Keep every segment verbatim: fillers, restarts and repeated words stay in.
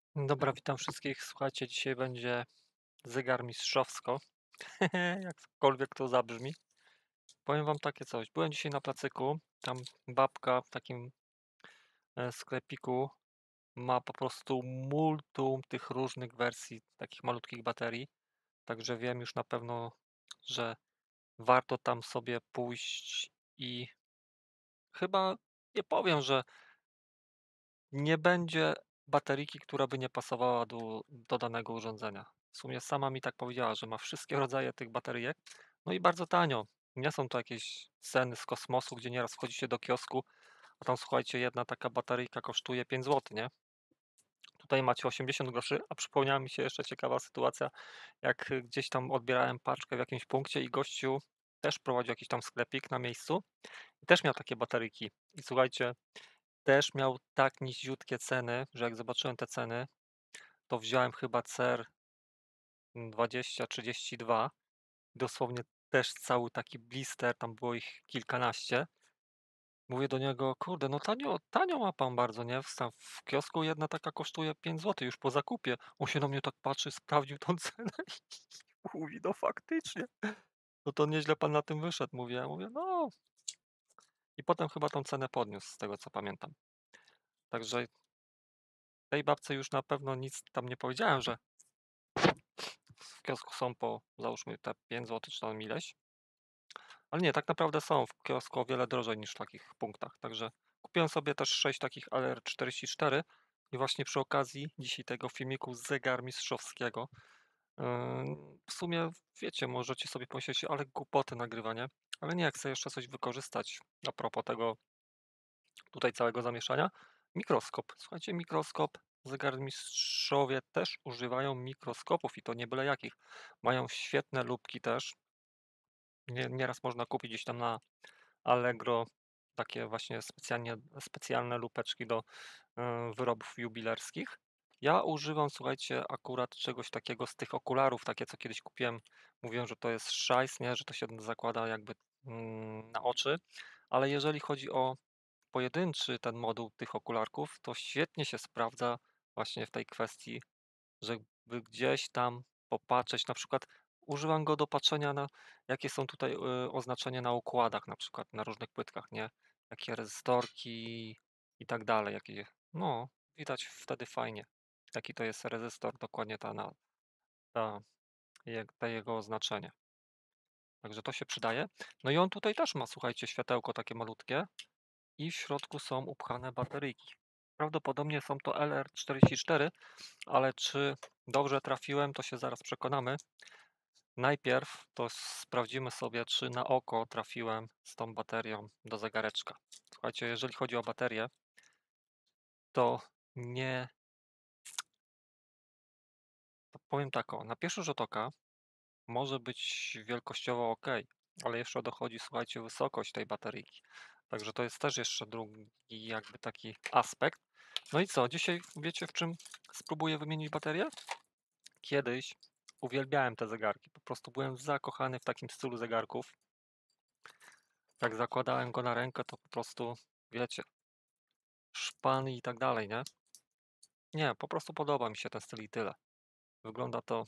Dobra, witam wszystkich. Słuchajcie, dzisiaj będzie zegar mistrzowsko, jakkolwiek to zabrzmi. Powiem wam takie coś. Byłem dzisiaj na placyku, tam babka w takim e, sklepiku ma po prostu multum tych różnych wersji, takich malutkich baterii, także wiem już na pewno, że warto tam sobie pójść i chyba nie powiem, że nie będzie bateryjki, która by nie pasowała do, do danego urządzenia. W sumie sama mi tak powiedziała, że ma wszystkie rodzaje tych bateryjek, no i bardzo tanio. Nie są to jakieś ceny z kosmosu, gdzie nieraz wchodzicie do kiosku, a tam słuchajcie, jedna taka bateryjka kosztuje pięć złotych, nie? Tutaj macie osiemdziesiąt groszy, a przypomniała mi się jeszcze ciekawa sytuacja, jak y, gdzieś tam odbierałem paczkę w jakimś punkcie i gościu też prowadził jakiś tam sklepik na miejscu i też miał takie bateryjki. I słuchajcie, też miał tak niziutkie ceny, że jak zobaczyłem te ceny, to wziąłem chyba C E R dwadzieścia trzydzieści dwa, dosłownie też cały taki blister, tam było ich kilkanaście. Mówię do niego, kurde, no tanio, tanio ma pan bardzo, nie? W, tam w kiosku jedna taka kosztuje pięć złotych już po zakupie. On się na mnie tak patrzy, sprawdził tą cenę i mówi, no faktycznie, no to nieźle pan na tym wyszedł, mówię. Ja mówię, no. I potem chyba tą cenę podniósł, z tego co pamiętam. Także tej babce już na pewno nic tam nie powiedziałem, że w kiosku są po, załóżmy, te pięć złotych czy tam ileś. Ale nie, tak naprawdę są w kiosku o wiele drożej niż w takich punktach. Także kupiłem sobie też sześć takich L R czterdzieści cztery i właśnie przy okazji dzisiaj tego filmiku zegar mistrzowskiego. Yy, w sumie wiecie, możecie sobie pomyśleć, ale głupoty nagrywanie. Ale nie, chcę jeszcze coś wykorzystać a propos tego tutaj całego zamieszania. Mikroskop. Słuchajcie, mikroskop. Zegarmistrzowie też używają mikroskopów i to nie byle jakich. Mają świetne lupki też. Nie, nieraz można kupić gdzieś tam na Allegro takie właśnie specjalnie, specjalne lupeczki do e, wyrobów jubilerskich. Ja używam, słuchajcie, akurat czegoś takiego z tych okularów, takie co kiedyś kupiłem. Mówiłem, że to jest szajs, nie? Że to się zakłada jakby mm, na oczy, ale jeżeli chodzi o pojedynczy ten moduł tych okularków, to świetnie się sprawdza właśnie w tej kwestii, żeby gdzieś tam popatrzeć, na przykład używam go do patrzenia na jakie są tutaj y, oznaczenia na układach, na przykład na różnych płytkach, nie? Jakie rezystorki i tak dalej, jakie, no, widać wtedy fajnie, jaki to jest rezystor, dokładnie ta, na, ta, je- te jego oznaczenie. Także to się przydaje. No i on tutaj też ma, słuchajcie, światełko takie malutkie i w środku są upchane bateryjki. Prawdopodobnie są to L R czterdzieści cztery, ale czy dobrze trafiłem, to się zaraz przekonamy. Najpierw to sprawdzimy sobie, czy na oko trafiłem z tą baterią do zegareczka. Słuchajcie, jeżeli chodzi o baterię, to nie, to powiem tak, o, na pierwszy rzut oka może być wielkościowo ok, ale jeszcze dochodzi, słuchajcie, wysokość tej bateryjki. Także to jest też jeszcze drugi jakby taki aspekt. No i co, dzisiaj wiecie w czym spróbuję wymienić baterię? Kiedyś uwielbiałem te zegarki, po prostu byłem zakochany w takim stylu zegarków. Jak zakładałem go na rękę, to po prostu, wiecie, szpany i tak dalej, nie? Nie, po prostu podoba mi się ten styl i tyle. Wygląda to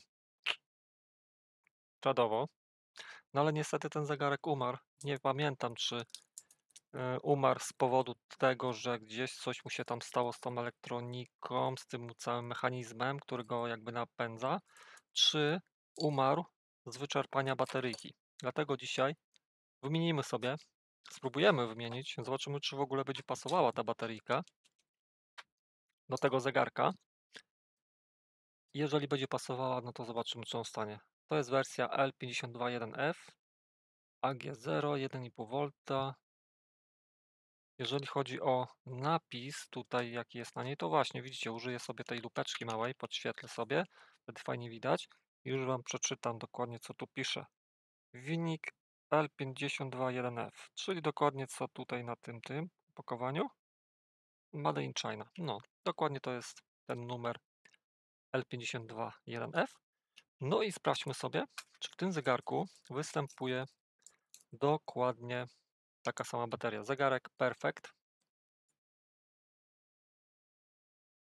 czadowo, no ale niestety ten zegarek umarł. Nie pamiętam, czy y, umarł z powodu tego, że gdzieś coś mu się tam stało z tą elektroniką, z tym całym mechanizmem, który go jakby napędza, czy umarł z wyczerpania bateryjki. Dlatego dzisiaj wymienimy sobie, spróbujemy wymienić, zobaczymy, czy w ogóle będzie pasowała ta bateryjka do tego zegarka. Jeżeli będzie pasowała, no to zobaczymy, co on stanie. To jest wersja L pięćdziesiąt dwa jeden F, A G zero, jeden i pół V. Jeżeli chodzi o napis tutaj, jaki jest na niej, to właśnie widzicie, użyję sobie tej lupeczki małej, podświetlę sobie, wtedy fajnie widać. I już Wam przeczytam dokładnie, co tu pisze. Wynik L pięćdziesiąt dwa jeden F, czyli dokładnie co tutaj na tym tym opakowaniu. Made in China. No, dokładnie to jest ten numer L pięćdziesiąt dwa jeden F. No i sprawdźmy sobie, czy w tym zegarku występuje dokładnie taka sama bateria. Zegarek Perfect.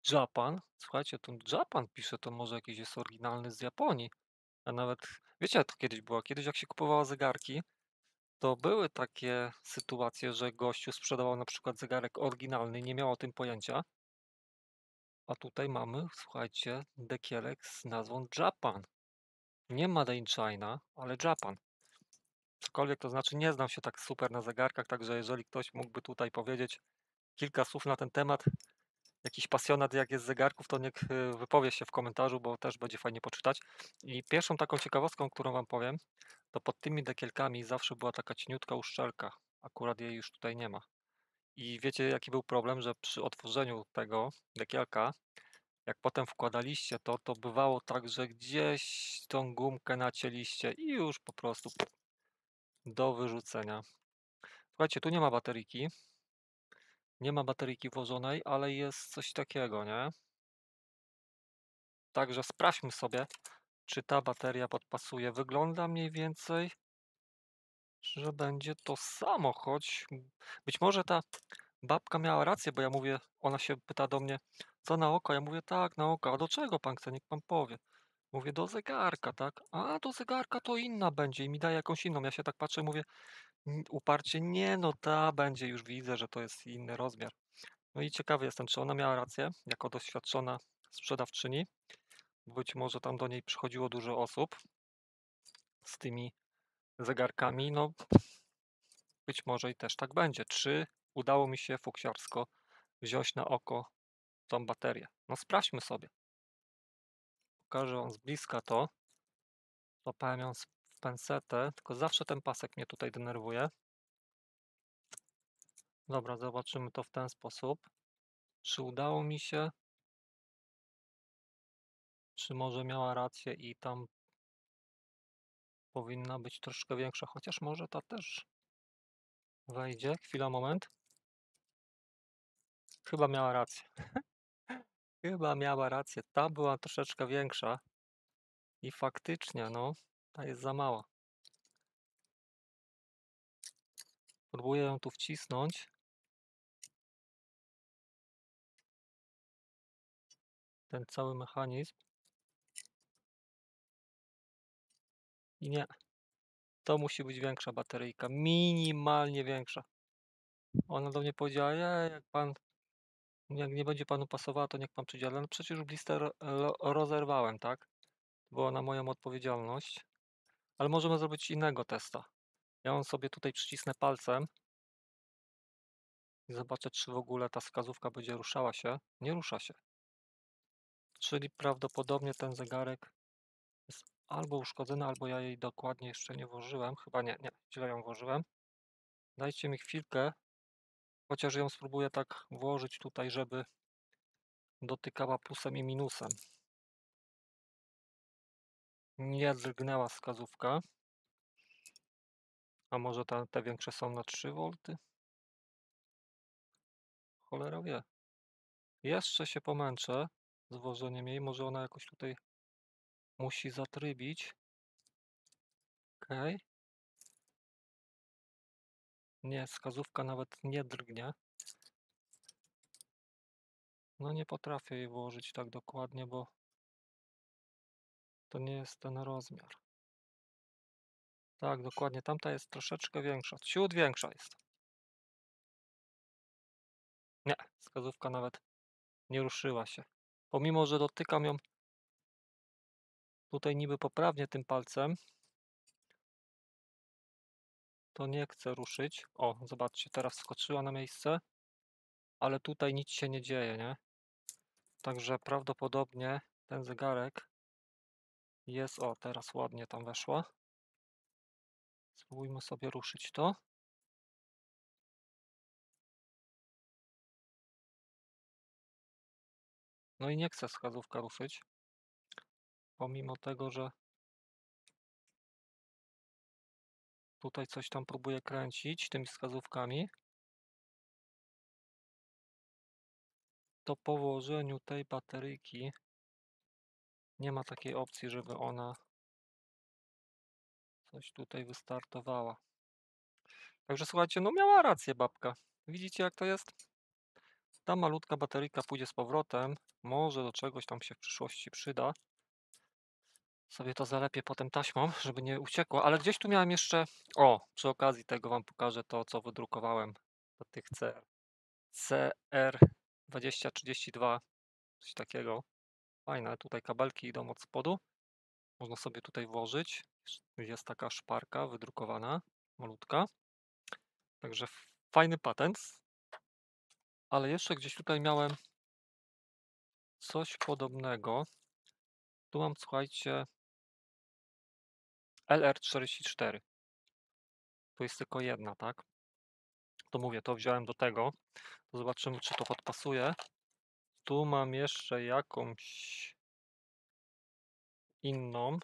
Japan? Słuchajcie, tu Japan pisze, to może jakiś jest oryginalny z Japonii. A nawet, wiecie jak to kiedyś było? Kiedyś jak się kupowało zegarki, to były takie sytuacje, że gościu sprzedawał na przykład zegarek oryginalny, nie miał o tym pojęcia. A tutaj mamy, słuchajcie, dekielek z nazwą Japan. Nie Made in China, ale Japan. Cokolwiek to znaczy, nie znam się tak super na zegarkach, także jeżeli ktoś mógłby tutaj powiedzieć kilka słów na ten temat, jakiś pasjonat jak jest zegarków, to niech y, wypowie się w komentarzu, bo też będzie fajnie poczytać. I pierwszą taką ciekawostką, którą wam powiem, to pod tymi dekielkami zawsze była taka cieniutka uszczelka. Akurat jej już tutaj nie ma. I wiecie, jaki był problem, że przy otworzeniu tego dekielka, jak potem wkładaliście to, to bywało tak, że gdzieś tą gumkę nacięliście i już po prostu do wyrzucenia. Słuchajcie, tu nie ma bateryjki. Nie ma bateryjki włożonej, ale jest coś takiego, nie? Także sprawdźmy sobie, czy ta bateria podpasuje. Wygląda mniej więcej, że będzie to samo, choć być może ta babka miała rację, bo ja mówię, ona się pyta do mnie, co na oko? Ja mówię, tak, na oko. A do czego pan chce? Niech pan powie. Mówię, do zegarka, tak? A, do zegarka to inna będzie i mi daje jakąś inną. Ja się tak patrzę, mówię, "N- uparcie, nie, no ta będzie, już widzę, że to jest inny rozmiar. No i ciekawy jestem, czy ona miała rację, jako doświadczona sprzedawczyni. Być może tam do niej przychodziło dużo osób z tymi zegarkami. No, być może i też tak będzie. Czy udało mi się fuksiarsko wziąć na oko tą baterię? No, sprawdźmy sobie. Pokażę wam z bliska to. Złapałem ją z- w pensetę, tylko zawsze ten pasek mnie tutaj denerwuje. Dobra, zobaczymy to w ten sposób. Czy udało mi się? Czy może miała rację i tam powinna być troszkę większa, chociaż może ta też wejdzie. Chwila, moment. Chyba miała rację. Chyba miała rację. Ta była troszeczkę większa i faktycznie, no, ta jest za mała. Próbuję ją tu wcisnąć. Ten cały mechanizm. I nie. To musi być większa bateryjka. Minimalnie większa. Ona do mnie powiedziała, "Ej, jak pan, jak nie będzie panu pasowała, to niech pan przyjdzie." Ale no przecież już listę ro, ro, rozerwałem, tak? Była na moją odpowiedzialność. Ale możemy zrobić innego testa. Ja ją sobie tutaj przycisnę palcem i zobaczę, czy w ogóle ta wskazówka będzie ruszała się. Nie rusza się. Czyli prawdopodobnie ten zegarek jest albo uszkodzony, albo ja jej dokładnie jeszcze nie włożyłem. Chyba nie, nie, źle ją włożyłem. Dajcie mi chwilkę, chociaż ją spróbuję tak włożyć tutaj, żeby dotykała plusem i minusem. Nie drgnęła wskazówka. A może te, te większe są na trzy wolty? Cholera wie. Jeszcze się pomęczę z włożeniem jej. Może ona jakoś tutaj musi zatrybić. Ok. Nie, wskazówka nawet nie drgnie. No nie potrafię jej włożyć tak dokładnie, bo to nie jest ten rozmiar. Tak, dokładnie. Tamta jest troszeczkę większa. Ciut większa jest. Nie, wskazówka nawet nie ruszyła się. Pomimo, że dotykam ją tutaj niby poprawnie tym palcem, to nie chcę ruszyć. O, zobaczcie, teraz wskoczyła na miejsce, ale tutaj nic się nie dzieje, nie? Także prawdopodobnie ten zegarek jest... O, teraz ładnie tam weszła. Spróbujmy sobie ruszyć to. No i nie chce wskazówka ruszyć. Pomimo tego, że tutaj coś tam próbuję kręcić tymi wskazówkami, to po włożeniu tej bateryjki nie ma takiej opcji, żeby ona coś tutaj wystartowała. Także słuchajcie, no miała rację babka. Widzicie jak to jest? ta malutka bateryjka pójdzie z powrotem, może do czegoś tam się w przyszłości przyda. Sobie to zalepię potem taśmą, żeby nie uciekło, ale gdzieś tu miałem jeszcze o, przy okazji tego wam pokażę to, co wydrukowałem do tych C C R dwadzieścia trzydzieści dwa, coś takiego. Fajne, tutaj kabelki idą od spodu. Można sobie tutaj włożyć. Jest taka szparka wydrukowana, malutka. Także fajny patent. Ale jeszcze gdzieś tutaj miałem coś podobnego. Tu mam, słuchajcie, L R czterdzieści cztery. Tu jest tylko jedna, tak? To mówię, to wziąłem do tego. To zobaczymy, czy to podpasuje. Tu mam jeszcze jakąś inną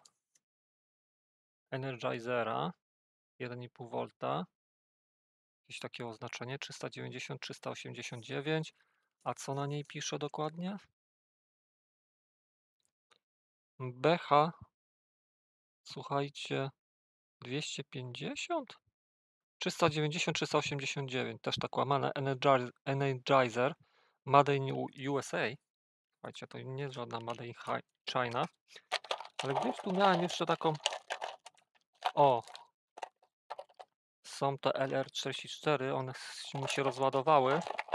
Energizera jeden i pół V. Jakieś takie oznaczenie trzysta dziewięćdziesiąt trzysta osiemdziesiąt dziewięć. A co na niej pisze dokładnie? B H, słuchajcie, dwieście pięćdziesiąt? trzysta dziewięćdziesiąt trzysta osiemdziesiąt dziewięć, też tak łamane. Energizer, Energizer Made in U S A. Słuchajcie, to nie jest żadna Made in China. Ale gdzieś tu miałem jeszcze taką. O! Są te L R czterdzieści cztery, one mi się rozładowały.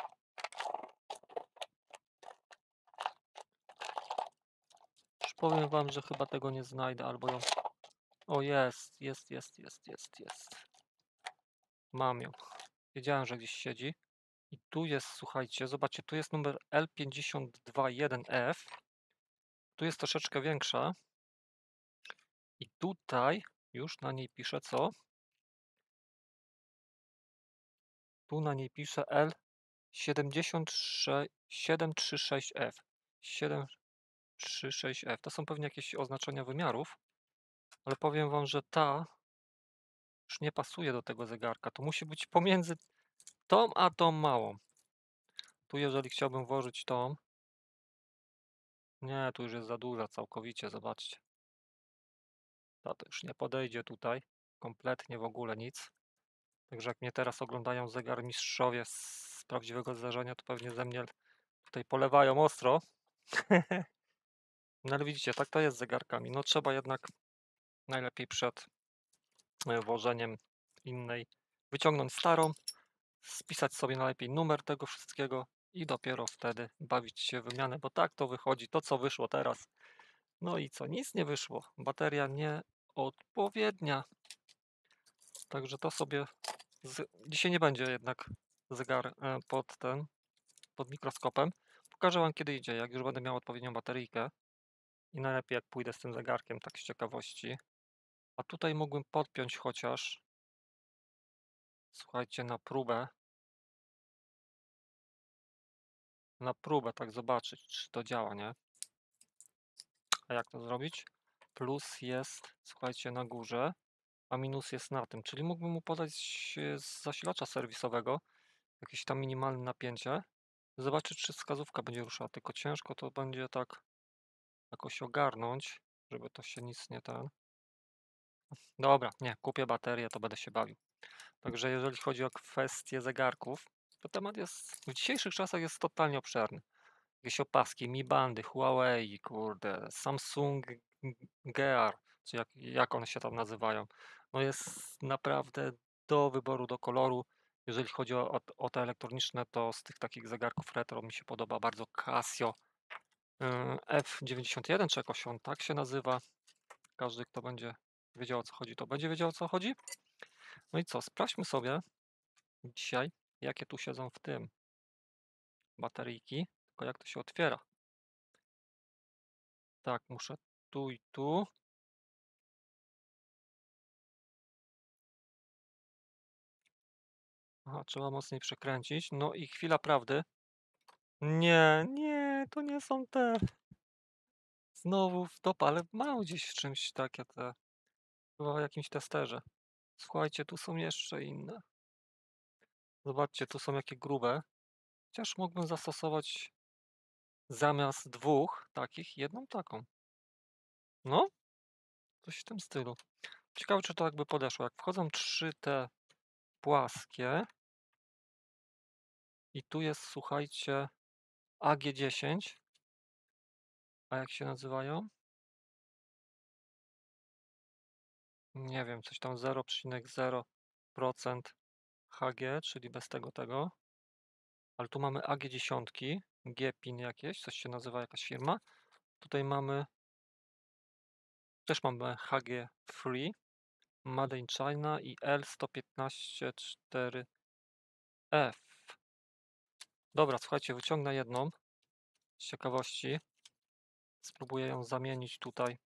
Już powiem wam, że chyba tego nie znajdę, albo ją. O, jest, jest, jest, jest, jest, jest. Mam ją. Wiedziałem, że gdzieś siedzi. I tu jest, słuchajcie, zobaczcie, tu jest numer L pięć dwa jeden F. Tu jest troszeczkę większa. I tutaj już na niej pisze co? Tu na niej pisze L siedem trzy sześć F. siedem trzy sześć F. To są pewnie jakieś oznaczenia wymiarów, ale powiem wam, że ta już nie pasuje do tego zegarka. To musi być pomiędzy tą a tą małą. Tu jeżeli chciałbym włożyć tą, nie, tu już jest za duża całkowicie, zobaczcie. Ta to już nie podejdzie tutaj, kompletnie w ogóle nic. Także jak mnie teraz oglądają zegarmistrzowie z prawdziwego zdarzenia, to pewnie ze mnie tutaj polewają ostro. No ale widzicie, tak to jest z zegarkami. No trzeba jednak najlepiej przed e, włożeniem innej wyciągnąć starą, spisać sobie najlepiej numer tego wszystkiego i dopiero wtedy bawić się w wymianę, bo tak to wychodzi, to co wyszło teraz. No i co? Nic nie wyszło. Bateria nieodpowiednia. Także to sobie z... dzisiaj nie będzie jednak zegar e, pod ten, pod mikroskopem. Pokażę wam kiedy idzie, jak już będę miał odpowiednią bateryjkę i najlepiej jak pójdę z tym zegarkiem, tak z ciekawości. A tutaj mógłbym podpiąć chociaż, słuchajcie, na próbę, na próbę tak zobaczyć, czy to działa, nie? A jak to zrobić? Plus jest, słuchajcie, na górze, a minus jest na tym, czyli mógłbym mu podać z zasilacza serwisowego jakieś tam minimalne napięcie, zobaczyć, czy wskazówka będzie ruszała, tylko ciężko to będzie tak jakoś ogarnąć, żeby to się nic nie ten. Dobra, nie, kupię baterię, to będę się bawił. Także jeżeli chodzi o kwestię zegarków, to temat jest w dzisiejszych czasach jest totalnie obszerny. Jakieś opaski, Mi Bandy, Huawei, kurde, Samsung Gear, czy jak, jak one się tam nazywają. No jest naprawdę do wyboru, do koloru. Jeżeli chodzi o, o, o te elektroniczne, to z tych takich zegarków retro mi się podoba bardzo Casio y, F dziewięćdziesiąt jeden, czy jakoś on tak się nazywa. Każdy, kto będzie wiedział o co chodzi, to będzie wiedział o co chodzi. No i co, sprawdźmy sobie dzisiaj, jakie tu siedzą w tym bateryjki, tylko jak to się otwiera. Tak, muszę tu i tu. Aha, trzeba mocniej przekręcić. No i chwila prawdy. Nie, nie, to nie są te. Znowu w top, ale mam gdzieś w czymś takie te. Chyba w jakimś testerze. Słuchajcie, tu są jeszcze inne. Zobaczcie, tu są jakie grube. Chociaż mógłbym zastosować zamiast dwóch takich, jedną taką. No, coś w tym stylu. Ciekawe, czy to jakby podeszło. Jak wchodzą trzy te płaskie i tu jest, słuchajcie, A G dziesięć. A jak się nazywają? Nie wiem, coś tam zero przecinek zero procent H G, czyli bez tego tego. Ale tu mamy A G dziesięć, G-pin jakieś, coś się nazywa jakaś firma. Tutaj mamy też mamy H G Free, Made in China i L sto piętnaście cztery F. Dobra, słuchajcie, wyciągnę jedną z ciekawości. Spróbuję ją zamienić tutaj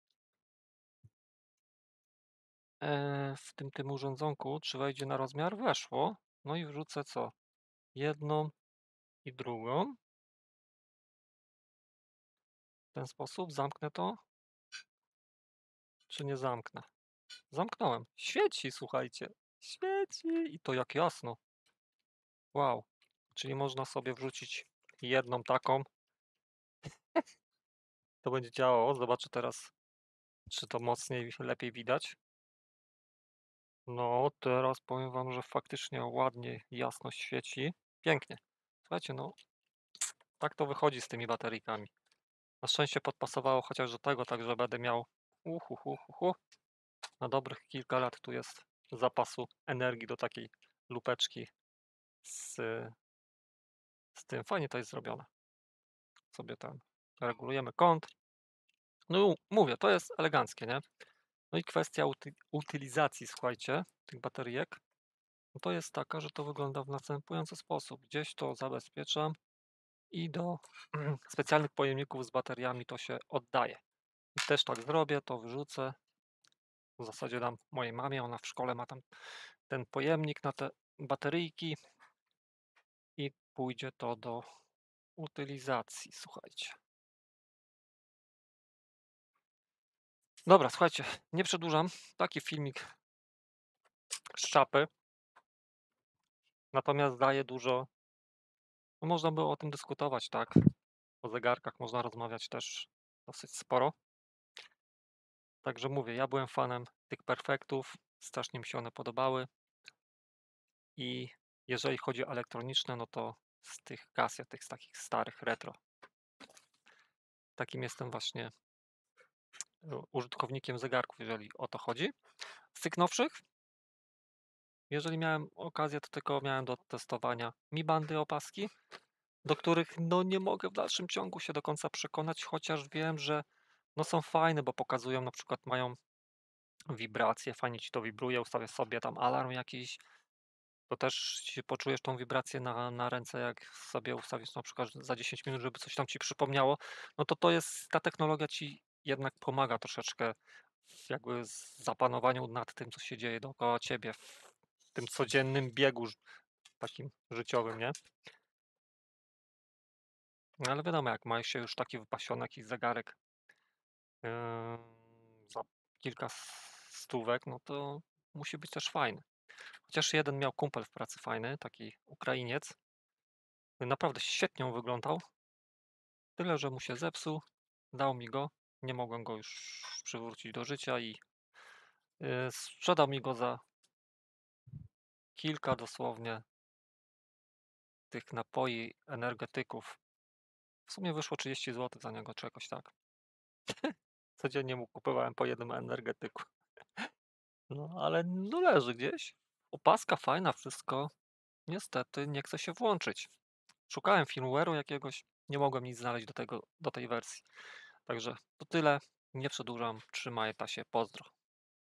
e, w tym tym urządzonku. Czy wejdzie na rozmiar? Weszło. No i wrzucę co? Jedną i drugą. W ten sposób zamknę to. Czy nie zamknę? Zamknąłem. Świeci, słuchajcie. Świeci i to jak jasno. Wow. Czyli można sobie wrzucić jedną taką. To będzie działało. Zobaczę teraz, czy to mocniej, lepiej widać. No, teraz powiem wam, że faktycznie ładnie, jasno świeci. Pięknie. Słuchajcie, no, tak to wychodzi z tymi bateryjkami. Na szczęście podpasowało chociaż do tego, także będę miał uhu, hu, hu, hu. Na dobrych kilka lat tu jest zapasu energii do takiej lupeczki z, z tym. Fajnie to jest zrobione. Sobie tam regulujemy kąt. No mówię, to jest eleganckie, nie? No i kwestia uty utylizacji, słuchajcie, tych bateryjek, no to jest taka, że to wygląda w następujący sposób. Gdzieś to zabezpieczam i do specjalnych pojemników z bateriami to się oddaje. I też tak zrobię, to wyrzucę. W zasadzie dam mojej mamie, ona w szkole ma tam ten pojemnik na te bateryjki i pójdzie to do utylizacji, słuchajcie. Dobra, słuchajcie, nie przedłużam. Taki filmik z czapy. Natomiast daje dużo. No można było o tym dyskutować, tak? O zegarkach można rozmawiać też dosyć sporo. Także mówię, ja byłem fanem tych Perfectów, strasznie mi się one podobały. I jeżeli chodzi o elektroniczne, no to z tych Casio, tych z takich starych retro. Takim jestem właśnie użytkownikiem zegarków, jeżeli o to chodzi. Z tych nowszych, jeżeli miałem okazję, to tylko miałem do testowania Mi Bandy opaski, do których no nie mogę w dalszym ciągu się do końca przekonać, chociaż wiem, że no są fajne, bo pokazują, na przykład mają wibracje, fajnie ci to wibruje, ustawię sobie tam alarm jakiś, to też się poczujesz tą wibrację na, na ręce, jak sobie ustawisz na przykład za dziesięć minut, żeby coś tam ci przypomniało, no to to jest, ta technologia ci jednak pomaga troszeczkę w jakby zapanowaniu nad tym, co się dzieje dookoła ciebie, w tym codziennym biegu takim życiowym, nie? No ale wiadomo, jak ma się już taki wypasiony jakiś zegarek yy, za kilka stówek, no to musi być też fajny. Chociaż jeden miał kumpel w pracy fajny, taki Ukrainiec. Naprawdę świetnie on wyglądał. Tyle, że mu się zepsuł, dał mi go. Nie mogłem go już przywrócić do życia i yy, sprzedał mi go za kilka dosłownie tych napoi, energetyków. W sumie wyszło trzydzieści złotych za niego, czy jakoś tak. Codziennie mu kupowałem po jednym energetyku. No, ale no leży gdzieś. Opaska fajna, wszystko. Niestety nie chce się włączyć. Szukałem firmware'u jakiegoś, nie mogłem nic znaleźć do tego, do tej wersji. Także to tyle. Nie przedłużam. Trzymaj ta się. Pozdro.